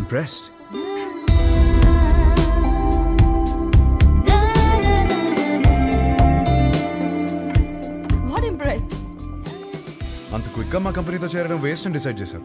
impressed. What impressed? అంత quick గా మా కంపెనీతో చేరడం వేస్ట్ అని డిసైడ్ చేశారు.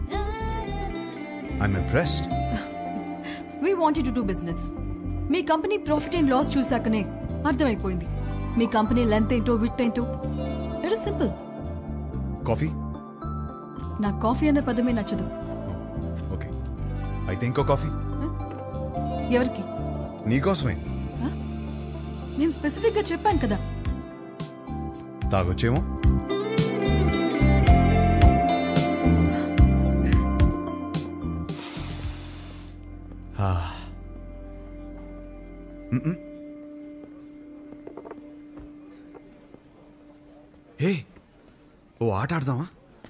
I'm impressed. We wanted to do business. మీ కంపెనీ ప్రాఫిట్ అండ్ లాస్ చూసాకనే అర్థమైపోయింది. మీ కంపెనీ లెంత్ ఏంటో విడ్త్ ఏంటో. It is simple. కాఫీ? నాకు కాఫీ అనే పదమే నచ్చదు. ఓకే, అయితే ఇంకో కాఫీ. ఎవరికి? నీకోసమే. నేను స్పెసిఫిక్ గా చెప్పాను కదా. తాగొచ్చేమో. హే, ఓ ఆట ఆడదామా?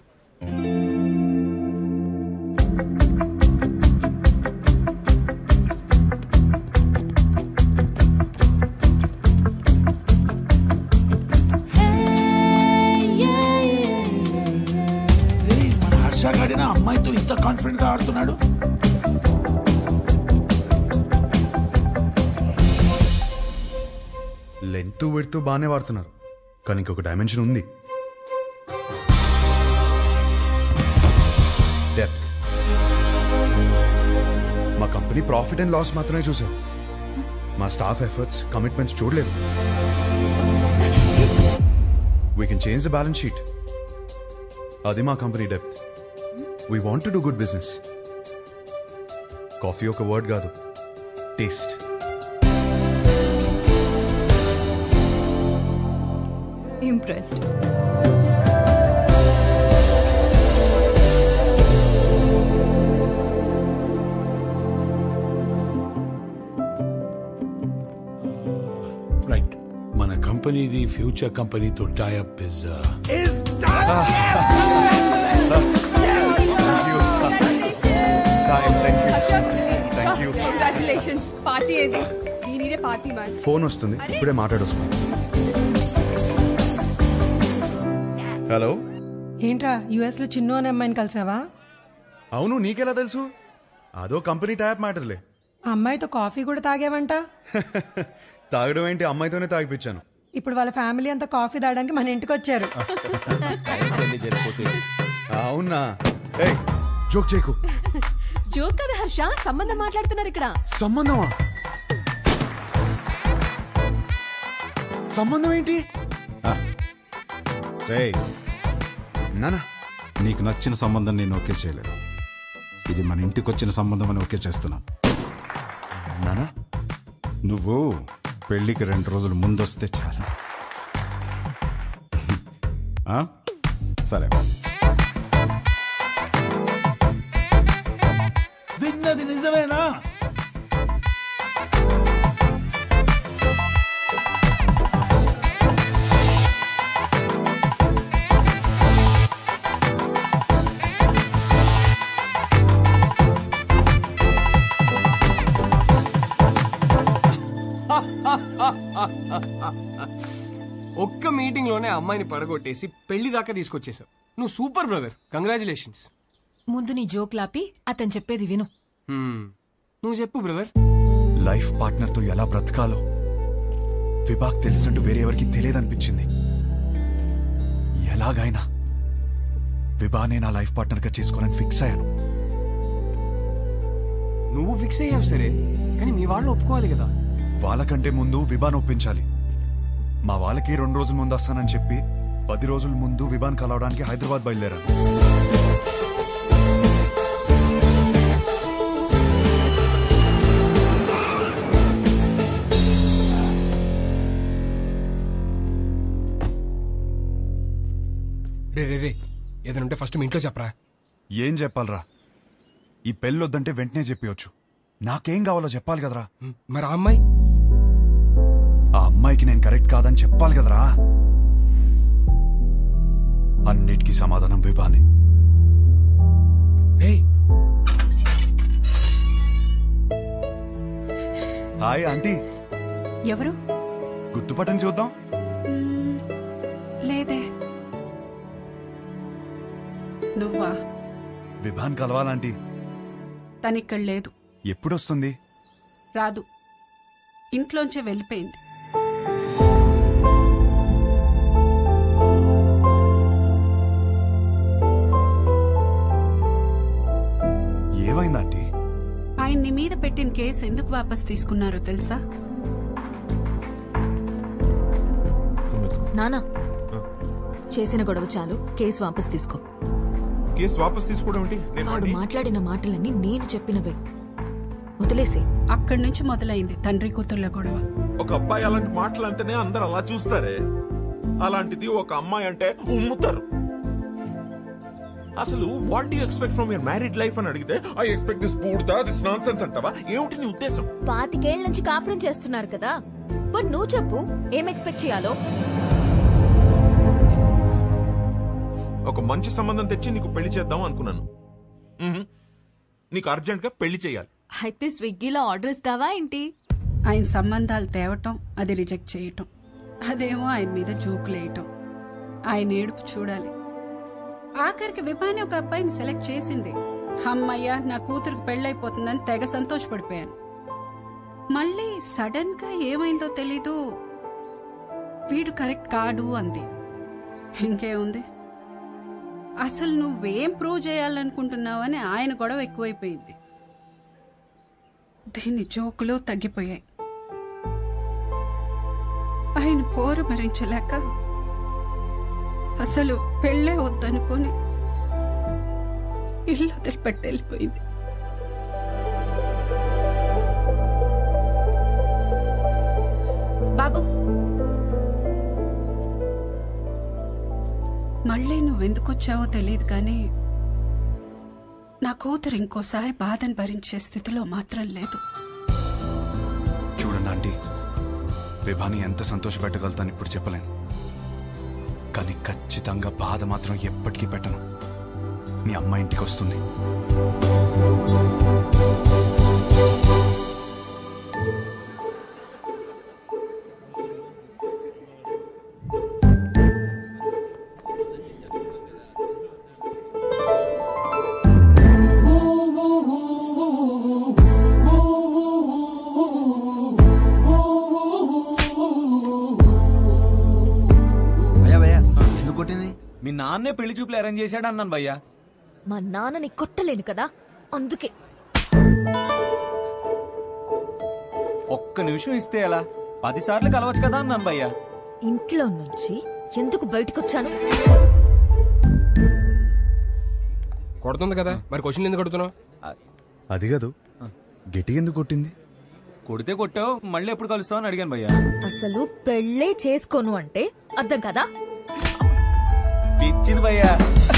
హర్షగాడిన అమ్మాయితో ఇంత కాన్ఫిడెంట్ గా ఆడుతున్నాడు. లెంత్ విడ్త్ బాగానే వాడుతున్నారు, కానీ ఇంకొక డైమెన్షన్ ఉంది. డెప్త్. మా కంపెనీ ప్రాఫిట్ అండ్ లాస్ మాత్రమే చూసాం. మా స్టాఫ్ ఎఫర్ట్స్, కమిట్మెంట్స్ చూడలేదు. We can change the balance sheet. అది మా company depth. We want to do good business. Coffee ఒక వర్డ్ కాదు, టేస్ట్. Impressed. రైట్, మన కంపెనీది ఫ్యూచర్ కంపెనీతో టైఅప్ ఇస్ Congratulations. పార్టీ ఏది? దీనినే పార్టీ మ్యాన్. ఫోన్ వస్తుంది, ఇప్పుడే మాట్లాడొస్తుంది. హలో. ఏంట్రా యుఎస్ లో చిన్ను అనే అమ్మాయిని కలిసావా? అవును, నీకెలా తెలుసు? అదో కంపెనీ టైప్ మ్యాటర్లే. ఆ అమ్మాయితో కాఫీ కూడా తాగావంట. తాగడం ఏంటి, అమ్మాయితోనే తాగిపించాను. ఇప్పుడు వాళ్ళ ఫ్యామిలీ అంతా కాఫీ తాగడానికి మన ఇంటికి వచ్చారు. అవునా? ఏయ్, జోక్ చేయకు. జోక్ కదా హర్ష, సంబంధం మాట్లాడుతున్నారు ఇక్కడ. సంబంధమా? సంబంధం ఏంటి? నానా, నీకు నచ్చిన సంబంధం నేను ఓకే చేయలేదు. ఇది మన ఇంటికి వచ్చిన సంబంధం అని ఓకే చేస్తున్నాను. నానా, నువ్వు పెళ్లికి 2 రోజులు ముందొస్తే చాలు. సరే. విన్నది నిజమేనా? ఒక్క మీటింగ్ లోనే అమ్మాయిని పడగొట్టేసి పెళ్లి దాకా తీసుకొచ్చేసావు. నువ్వు సూపర్ బ్రదర్, కంగ్రాచులేషన్స్. ముందు నీ జోక్ లాపి అతను చెప్పేది విను. నువ్వు చెప్పు బ్రదర్. లైఫ్ పార్ట్నర్ తో ఎలా బ్రతకాలో విభాగ్ తెలిసినట్టు వేరే ఎవరికి తెలియదనిపించింది. ఎలాగైనా విభానే నా లైఫ్ పార్ట్నర్ గా చేసుకోవాలని ఫిక్స్ అయ్యాను. నువ్వు ఫిక్స్ అయ్యావు సరే, కానీ మీ వాళ్ళు ఒప్పుకోవాలి కదా. వాళ్ళకంటే ముందు విభాన్ ఒప్పించాలి. మా వాళ్ళకి 2 రోజుల ముందు వస్తానని చెప్పి 10 రోజుల ముందు విభాన్ కలవడానికి హైదరాబాద్ బయలుదేరాను. రే ఏదైనా ఉంటే ఫస్ట్ మీ ఇంట్లో చెప్పరా. ఏం చెప్పాలరా? ఈ పెళ్ళొద్దంటే వెంటనే చెప్పవచ్చు. నాకేం కావాలో చెప్పాలి కదరా. మరి ఆ అమ్మాయి? ఆ అమ్మాయికి నేను కరెక్ట్ కాదని చెప్పాలి కదరా. అన్నిటికీ సమాధానం విభానే. Hi aunty. ఎవరు? గుర్తుపట్టని చూద్దాం. లేదే. నువ్వా? విభాన్ కలవాలంటీ. తనిక్కడ లేదు. ఎప్పుడొస్తుంది? రాదు. ఇంట్లోంచే వెళ్ళిపోయింది. ఏమైంది ఆంటీ? ఆయన్ని మీద పెట్టిన కేసు ఎందుకు వాపస్ తీసుకున్నారో తెలుసా? నానా, చేసిన గొడవ చాలు, కేసు వాపస్ తీసుకో. కేసు వాపస్ తీసుకోవడం ఏంటి? వాడు మాట్లాడిన మాటలన్నీ నేను చెప్పినవే, వదిలేసే. అక్కడి నుంచి మొదలైంది తండ్రి కూతుర్ల గొడవ. ఒక అబ్బాయి అలాంటి మాటలు అంటేనే అందరు అలా చూస్తారే, అలాంటిది ఒక అమ్మాయి అంటే ఉమ్ముతారు. అసలు what you expect from your married life అని అడిగితే ఐ ఎక్స్పెక్ట్ దిస్ బూడ్దా, దిస్ నాన్సెన్స్ అంటావా? ఏమిటి నీ ఉద్దేశం? 25 ఏళ్ల నుంచి కాపురం చేస్తున్నారు కదా, మరి నువ్వు చెప్పు ఏం ఎక్స్పెక్ట్ చేయాలో. ఒక మంచి సంబంధం తెచ్చి నీకు పెళ్లి చేద్దాం అనుకున్నాను. నీకు అర్జెంట్ గా పెళ్లి చేయాలి. అయితే స్విగ్గీలో ఆర్డర్ ఇస్తావా ఏంటి? ఆయన సంబంధాలు తేవటం, అది రిజెక్ట్ చేయటం, అదేమో ఆయన మీద జోకులేయటం, ఆయన ఏడుపు చూడాలి. ఆఖరికి విభాని ఒక అబ్బాయిని సెలెక్ట్ చేసింది. అమ్మయ్య, నా కూతురికి పెళ్ళైపోతుందని తెగ సంతోషపడిపోయాను. మళ్ళీ సడన్ గా ఏమైందో తెలీదు, వీడు కరెక్ట్ కాడు అంది. ఇంకేముంది, అసలు నువ్వేం ప్రూవ్ చేయాలనుకుంటున్నావని ఆయన గొడవ ఎక్కువైపోయింది. దీని జోకులు తగ్గిపోయాయి. ఆయన పోరు భరించలేక అసలు పెళ్ళే వద్దనుకొని ఇల్లు వదిలిపెట్టి వెళ్ళిపోయింది. బాబు, మళ్ళీ నువ్వెందుకొచ్చావో తెలియదు కానీ నా కూతురు ఇంకోసారి బాధను భరించే స్థితిలో మాత్రం లేదు. చూడండి ఆంటీ, విభాని ఎంత సంతోషపెట్టగలుగుతాను ఇప్పుడు చెప్పలేను, కానీ ఖచ్చితంగా బాధ మాత్రం ఎప్పటికీ పెట్టను. మీ అమ్మ ఇంటికి వస్తుంది. మీ నాన్నే పెళ్లి చూపులు అరేంజ్ చేశాడు అన్నాను భయ్యా. మా నాన్నని కొట్టలేను కదా, అందుకే. ఒక్క నిమిషం ఇస్తే ఎలా, 10 సార్లు కలవచ్చు కదా అన్నాను భయ్యా. ఇంట్లో నుంచి ఎందుకు బయటకొచ్చాను? కొడుతుంది కదా, మరి క్వశ్చన్ ఎందుకు కొడుతున్నావు? అది కాదు, గట్టి ఎందుకు కొట్టింది? కొడితే కొట్టావు, మళ్ళీ ఎప్పుడు కలుస్తావు అని అడిగాను భయ్యా. అసలు పెళ్ళే చేసుకోను అంటే అర్థం కదా? పిచ్చింది భయ్యా.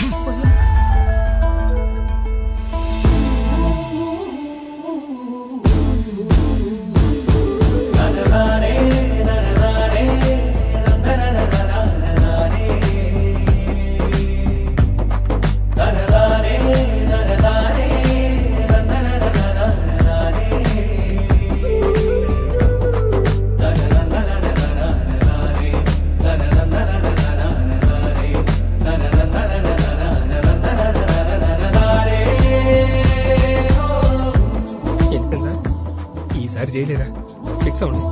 చేయలేదా? ఫిక్స్ అవ్వండి.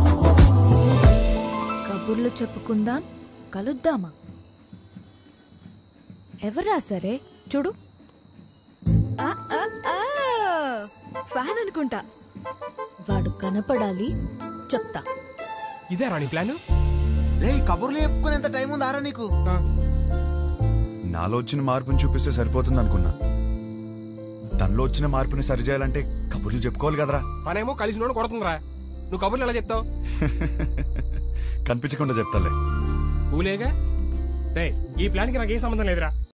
కబుర్లు చెప్పుకుందాం, కలుద్దామా? ఎవరా సరే చూడు. ఫ్యాన్ అనుకుంటా. వాడు కనపడాలి, చెప్తా. ఇదే రాణి ప్లాన్. కబుర్లు చెప్పుకునేంత టైం ఉందారా నీకు? నాలో వచ్చిన మార్పుని చూపిస్తే సరిపోతుంది అనుకున్నా. తనలో వచ్చిన మార్పుని సరిచేయాలంటే కబుర్లు చెప్పుకోవాలి కదరా. పనేమో కలిసి నోడు కొడుతుందిరా, నువ్వు కబుర్లు ఎలా చెప్తావు? కనిపించకుండా చెప్తాలే. ఊలేగా. ఈ ప్లాన్కి నాకు ఏ సంబంధం లేదురా.